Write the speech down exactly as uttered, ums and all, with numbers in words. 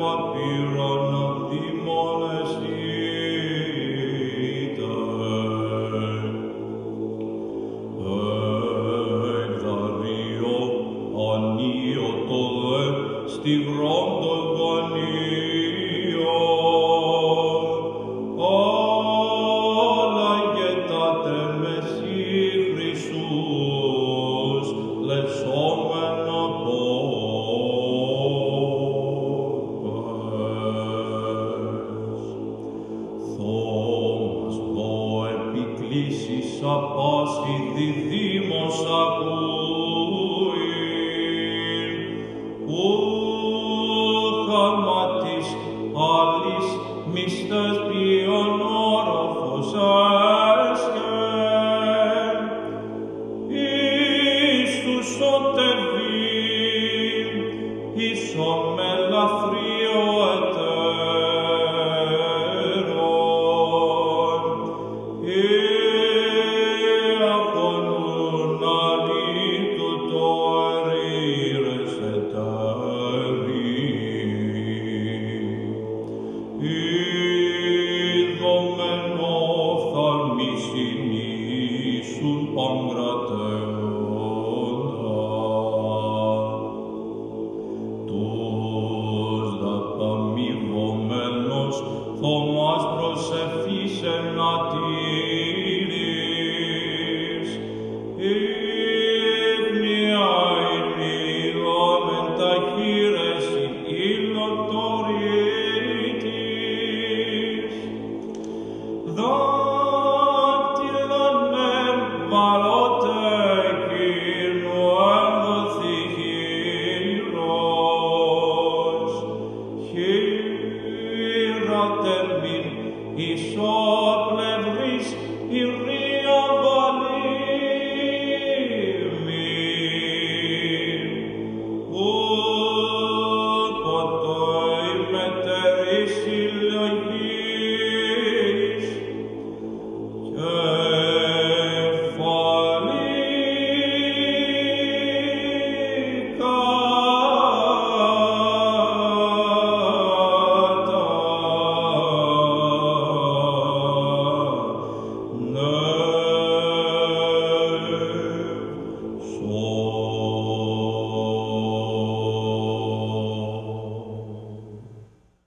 παπύρων ακτήμονες είτε. Εκδαρείο ανίωτο δε στιγρών των γονίων, αλλά γετάτε μεσή Χριστούς, λεσόμενα πόπες. Θόμας δω επικλήσεις απάσχη διδήμος ακούειν, ου χαματής άλλης μυστές ποιον όροφος έσχεν, εις τους οτεβήν, εις ο μελαφρύο εταίρον, ή αγωνούν αλήτου το ερήρες εταίροι. Είδομεν οφθαλμοί συνήσουν παγκρατέοντα, τους δαπαμοιβομένος Θωμάς προσευχής ενατήρης, ύμνια ημίδομεν τα χείρες ηλιοτορίτης, δάκτυλον εμβαλώτε εκείνου ένδοθη χείρος, χείρα τερμήν εις